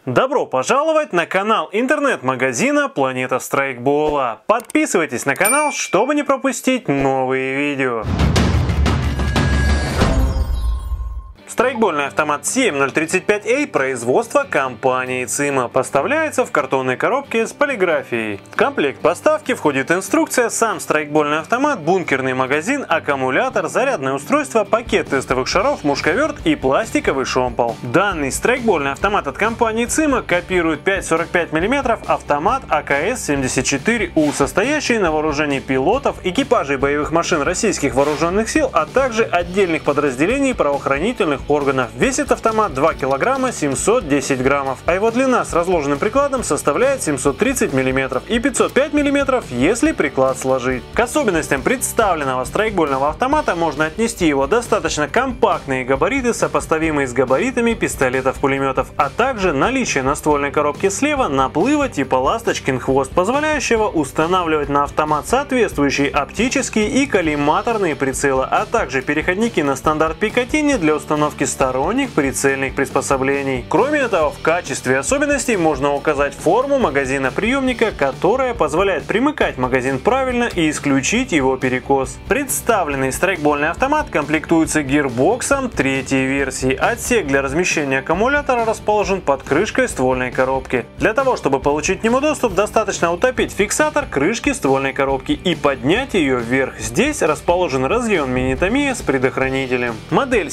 Добро пожаловать на канал интернет-магазина Планета Страйкбола. Подписывайтесь на канал, чтобы не пропустить новые видео. Страйкбольный автомат 7035A производства компании ЦИМА поставляется в картонной коробке с полиграфией. В комплект поставки входит инструкция, сам страйкбольный автомат, бункерный магазин, аккумулятор, зарядное устройство, пакет тестовых шаров, мушкаверт и пластиковый шомпол. Данный страйкбольный автомат от компании ЦИМА копирует 5,45 мм автомат АКС-74У, состоящий на вооружении пилотов, экипажей боевых машин российских вооруженных сил, а также отдельных подразделений правоохранительных органов. Весит автомат 2 кг 710 граммов, а его длина с разложенным прикладом составляет 730 мм и 505 мм, если приклад сложить. К особенностям представленного страйкбольного автомата можно отнести его достаточно компактные габариты, сопоставимые с габаритами пистолетов-пулеметов, а также наличие на ствольной коробке слева наплыва типа ласточкин хвост, позволяющего устанавливать на автомат соответствующие оптические и коллиматорные прицелы, а также переходники на стандарт Пикатини для установки сторонних прицельных приспособлений. Кроме этого, в качестве особенностей можно указать форму магазина приемника, которая позволяет примыкать магазин правильно и исключить его перекос. Представленный страйкбольный автомат комплектуется гирбоксом третьей версии. Отсек для размещения аккумулятора расположен под крышкой ствольной коробки. Для того, чтобы получить к нему доступ, достаточно утопить фиксатор крышки ствольной коробки и поднять ее вверх. Здесь расположен разъем мини-томия с предохранителем. Модель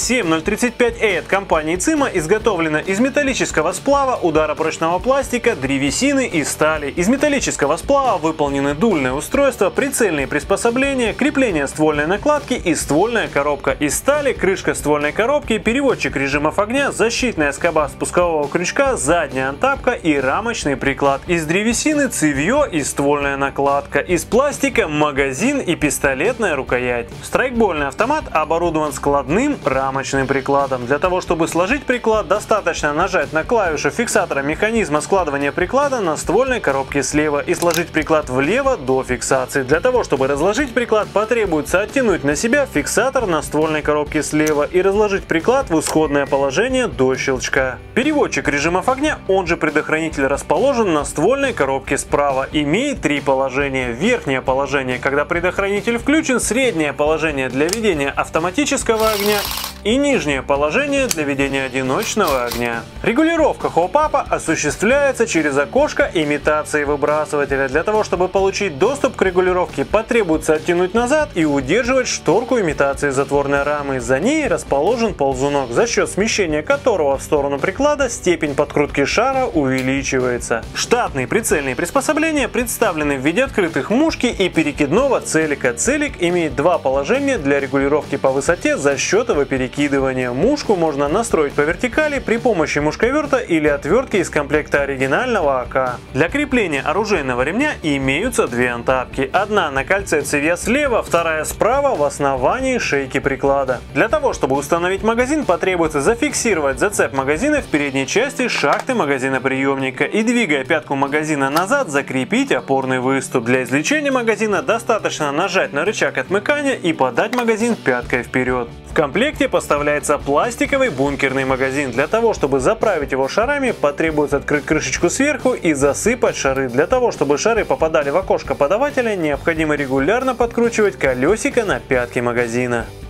7035A от компании ЦИМА изготовлена из металлического сплава, ударопрочного пластика, древесины и стали. Из металлического сплава выполнены дульное устройство, прицельные приспособления, крепление ствольной накладки и ствольная коробка. Из стали крышка ствольной коробки, переводчик режимов огня, защитная скоба спускового крючка, задняя антапка и рамочный приклад. Из древесины цевье и ствольная накладка. Из пластика магазин и пистолетная рукоять. Страйкбольный автомат оборудован складным рамочным прикладом. Для того, чтобы сложить приклад, достаточно нажать на клавишу фиксатора механизма складывания приклада на ствольной коробке слева и сложить приклад влево до фиксации. Для того, чтобы разложить приклад, потребуется оттянуть на себя фиксатор на ствольной коробке слева и разложить приклад в исходное положение до щелчка. Переводчик режимов огня, он же предохранитель, расположен на ствольной коробке справа. Имеет три положения. Верхнее положение, когда предохранитель включен, среднее положение для ведения автоматического огня и нижнее положение для ведения одиночного огня. Регулировка хоп-апа осуществляется через окошко имитации выбрасывателя. Для того, чтобы получить доступ к регулировке, потребуется оттянуть назад и удерживать шторку имитации затворной рамы. За ней расположен ползунок, за счет смещения которого в сторону приклада степень подкрутки шара увеличивается. Штатные прицельные приспособления представлены в виде открытых мушки и перекидного целика. Целик имеет два положения для регулировки по высоте за счет его перекидывания. Мушку можно настроить по вертикали при помощи мушкаверта или отвертки из комплекта оригинального АК. Для крепления оружейного ремня имеются две антапки. Одна на кольце цевья слева, вторая справа в основании шейки приклада. Для того, чтобы установить магазин, потребуется зафиксировать зацеп магазина в передней части шахты магазина приемника и, двигая пятку магазина назад, закрепить опорный выступ. Для извлечения магазина достаточно нажать на рычаг отмыкания и подать магазин пяткой вперед. В комплекте поставляется пластиковый бункерный магазин. Для того, чтобы заправить его шарами, потребуется открыть крышечку сверху и засыпать шары. Для того, чтобы шары попадали в окошко подавателя, необходимо регулярно подкручивать колесико на пятке магазина.